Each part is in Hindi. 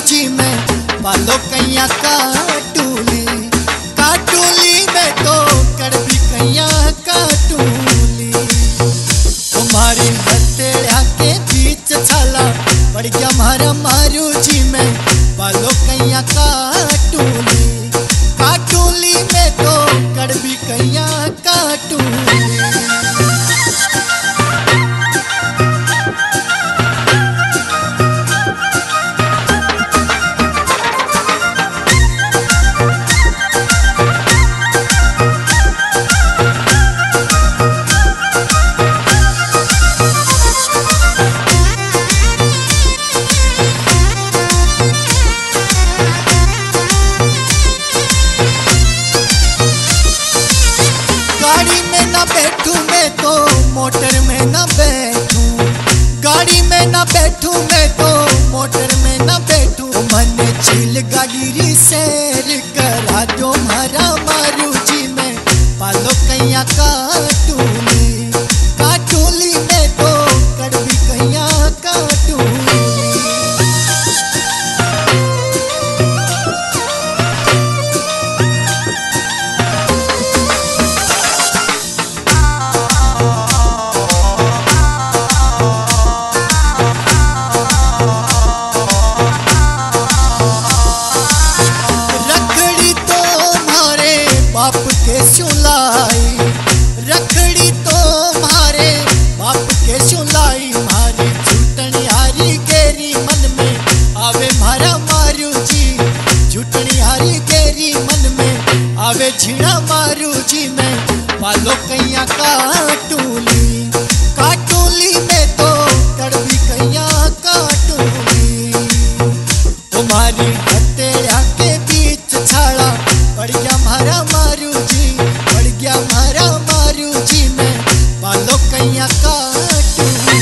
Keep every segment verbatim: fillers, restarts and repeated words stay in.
जी में पालो कैया काटूली, काटूली में तो कड़वी कैया काटूली। तुम्हारे हथेड़ा के बीच छाला पड़ गया मारा मारू जी में पालो कैया काटूली, काटूली में तो कड़वी कैया काटूली। मोटर में न बैठूं, गाड़ी में न बैठूं मैं तो मोटर में न बैठूं। मने चिल गाड़ी री सैर करा दो मारा मारू जी में पालो कैया काटूली, काटूली में तो कड़वी कैया काटूली। बाप के सुलाई रखड़ी तो मारे बाप के सुलाई, मारी झूठनी हारी गेरी मन में आवे मारा मारू जी, झूठनी हारी गेरी मन में आवे झीणा मारू जी में पालो कैया काटूली, काटूली में तो कड़वी कैया काटूली। तुम्हारी हथेड़ा के बीच छाला पड़ गया मारा मारू जी, पड़ गया मारा मारू जी में पालो कैया काटूली।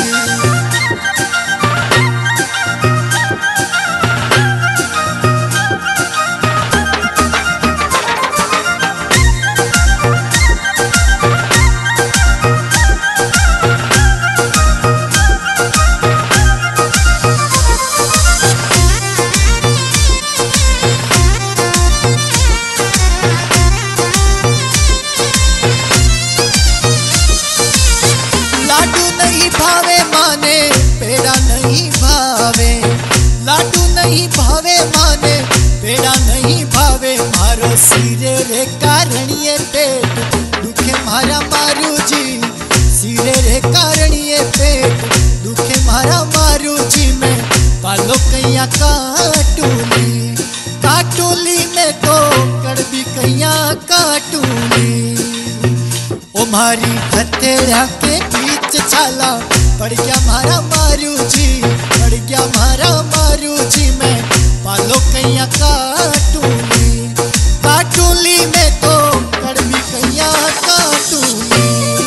भावे माने पेड़ा नहीं भावे, लाडू नहीं भावे माने पेड़ा नहीं भावे। मारो सिरे रे कारणिये पेट दुखे मारा मारू जी, सिरे रे कारणिये पेट दुखे मारा मारू जी में पालो कैया काटूली, काटूली में तो कड़वी कैया काटूली। ओ मारी हथेड़ा के बीच छाला पड़ गया मारा मारू जी, पड़ गया मारा मारू जी में पालो कैया काटूली, काटूली में तो कड़वी कैया काटूली।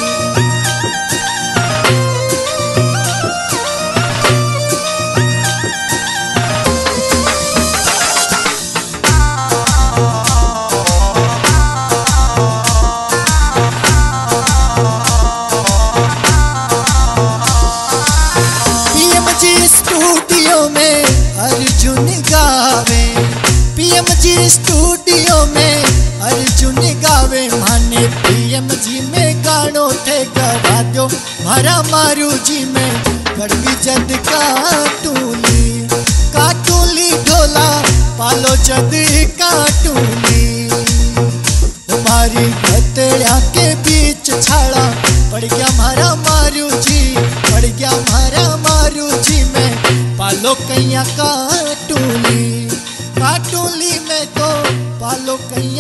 स्टूडियो में अर्जुन गावे, पीएम जी स्टूडियो में अर्जुन गावे। माने पीएम जी में गानो थे करा दो मारा मारू जी में कड़वी जद काटूली, काटूली ढोला पालो जद काटूली। तुम्हारी हथेड़ा के बीच छाड़ा पड़ गया मारा मारू जी, पड़ गया मारा मारू जी में पालो कैया काटूली, काटूली में तो पालो कैया